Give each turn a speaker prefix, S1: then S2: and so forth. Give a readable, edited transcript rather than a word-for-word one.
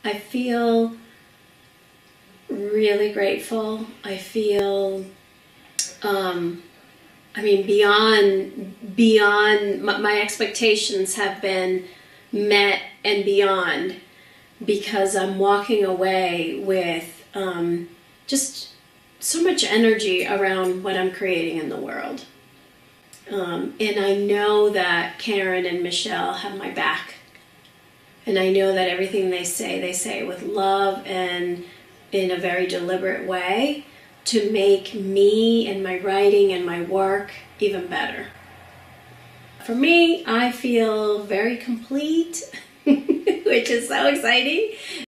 S1: I feel really grateful. I feel, I mean, beyond my expectations have been met and beyond, because I'm walking away with just so much energy around what I'm creating in the world. And I know that Karen and Michelle have my back. And I know that everything they say with love and in a very deliberate way to make me and my writing and my work even better. For me, I feel very complete, which is so exciting.